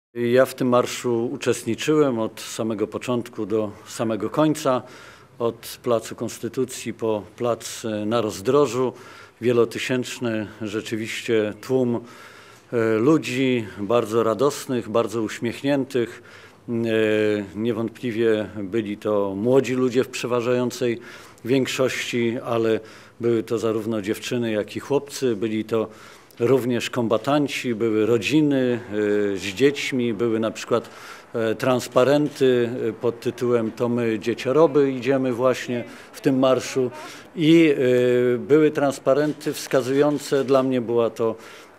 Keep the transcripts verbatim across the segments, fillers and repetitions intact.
Ja w tym marszu uczestniczyłem od samego początku do samego końca, od Placu Konstytucji po plac na Rozdrożu. Wielotysięczny rzeczywiście tłum ludzi, bardzo radosnych, bardzo uśmiechniętych. Niewątpliwie byli to młodzi ludzie w przeważającej większości, ale były to zarówno dziewczyny, jak i chłopcy. Byli to również kombatanci, były rodziny z dziećmi, były na przykład transparenty pod tytułem "To my dziecioroby idziemy" właśnie w tym marszu i były transparenty wskazujące, dla mnie była to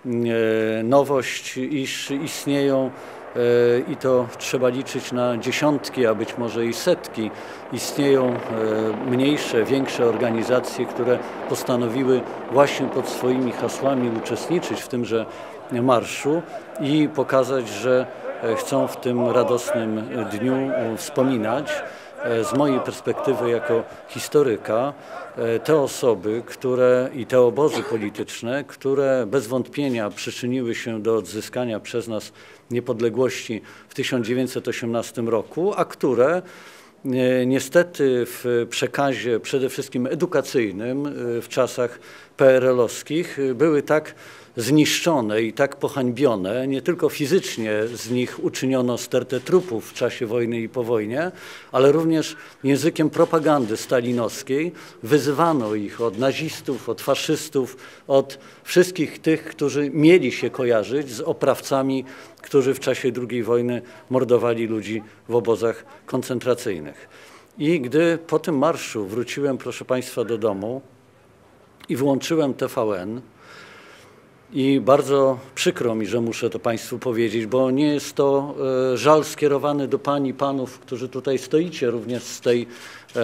nowość, iż istnieją i to trzeba liczyć na dziesiątki, a być może i setki. Istnieją mniejsze, większe organizacje, które postanowiły właśnie pod swoimi hasłami uczestniczyć w tymże marszu i pokazać, że chcą w tym radosnym dniu wspominać z mojej perspektywy jako historyka te osoby, które i te obozy polityczne, które bez wątpienia przyczyniły się do odzyskania przez nas niepodległości w tysiąc dziewięćset osiemnastym roku, a które niestety w przekazie przede wszystkim edukacyjnym w czasach P R L-owskich były tak zniszczone i tak pohańbione, nie tylko fizycznie z nich uczyniono stertę trupów w czasie wojny i po wojnie, ale również językiem propagandy stalinowskiej wyzywano ich od nazistów, od faszystów, od wszystkich tych, którzy mieli się kojarzyć z oprawcami, którzy w czasie drugiej wojny mordowali ludzi w obozach koncentracyjnych. I gdy po tym marszu wróciłem, proszę Państwa, do domu i włączyłem T V N, i bardzo przykro mi, że muszę to Państwu powiedzieć, bo nie jest to e, żal skierowany do pań i panów, którzy tutaj stoicie również z tej e,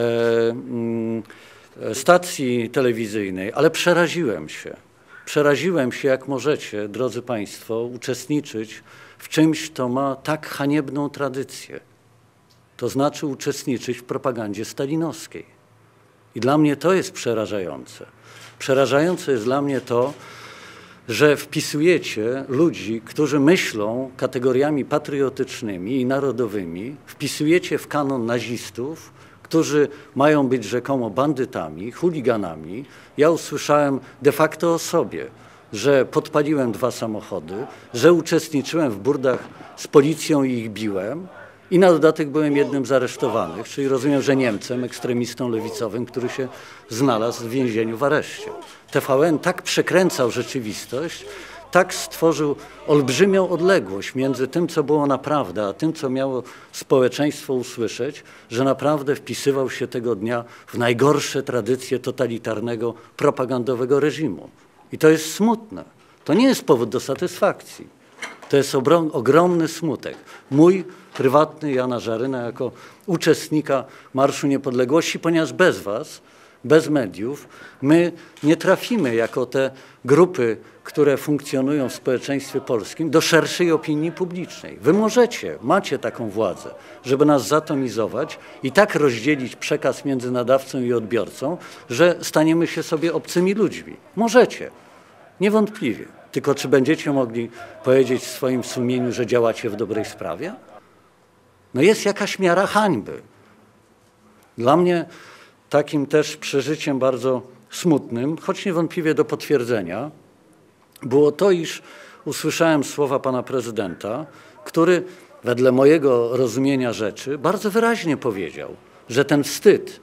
e, stacji telewizyjnej, ale przeraziłem się. Przeraziłem się, jak możecie, drodzy Państwo, uczestniczyć w czymś, co ma tak haniebną tradycję. To znaczy uczestniczyć w propagandzie stalinowskiej. I dla mnie to jest przerażające. Przerażające jest dla mnie to, że wpisujecie ludzi, którzy myślą kategoriami patriotycznymi i narodowymi, wpisujecie w kanon nazistów, którzy mają być rzekomo bandytami, chuliganami. Ja usłyszałem de facto o sobie, że podpaliłem dwa samochody, że uczestniczyłem w burdach z policją i ich biłem i na dodatek byłem jednym z aresztowanych, czyli rozumiem, że Niemcem, ekstremistą lewicowym, który się znalazł w więzieniu w areszcie. T V N tak przekręcał rzeczywistość, tak stworzył olbrzymią odległość między tym, co było naprawdę, a tym, co miało społeczeństwo usłyszeć, że naprawdę wpisywał się tego dnia w najgorsze tradycje totalitarnego, propagandowego reżimu. I to jest smutne. To nie jest powód do satysfakcji. To jest ogromny smutek. Mój prywatny, Jana Żaryna, jako uczestnika Marszu Niepodległości, ponieważ bez was, bez mediów, my nie trafimy jako te grupy, które funkcjonują w społeczeństwie polskim, do szerszej opinii publicznej. Wy możecie, macie taką władzę, żeby nas zatomizować i tak rozdzielić przekaz między nadawcą i odbiorcą, że staniemy się sobie obcymi ludźmi. Możecie, niewątpliwie. Tylko czy będziecie mogli powiedzieć w swoim sumieniu, że działacie w dobrej sprawie? No jest jakaś miara hańby. Dla mnie takim też przeżyciem bardzo smutnym, choć niewątpliwie do potwierdzenia, było to, iż usłyszałem słowa pana prezydenta, który wedle mojego rozumienia rzeczy bardzo wyraźnie powiedział, że ten wstyd,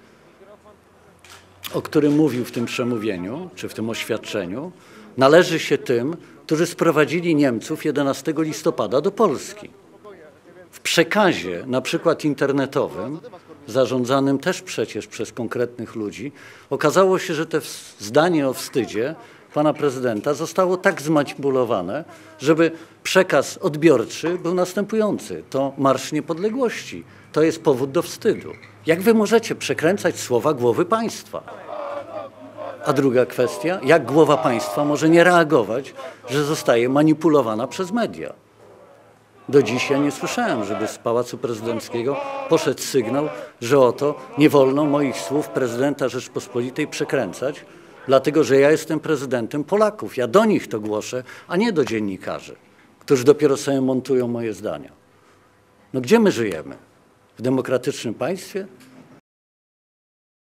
o którym mówił w tym przemówieniu, czy w tym oświadczeniu, należy się tym, którzy sprowadzili Niemców jedenastego listopada do Polski. W przekazie, na przykład internetowym, zarządzanym też przecież przez konkretnych ludzi, okazało się, że to zdanie o wstydzie pana prezydenta zostało tak zmanipulowane, żeby przekaz odbiorczy był następujący. To Marsz Niepodległości. To jest powód do wstydu. Jak wy możecie przekręcać słowa głowy państwa? A druga kwestia, jak głowa państwa może nie reagować, że zostaje manipulowana przez media? Do dziś ja nie słyszałem, żeby z Pałacu Prezydenckiego poszedł sygnał, że oto nie wolno moich słów prezydenta Rzeczpospolitej przekręcać, dlatego że ja jestem prezydentem Polaków. Ja do nich to głoszę, a nie do dziennikarzy. którzy dopiero sobie montują moje zdania. No gdzie my żyjemy? W demokratycznym państwie?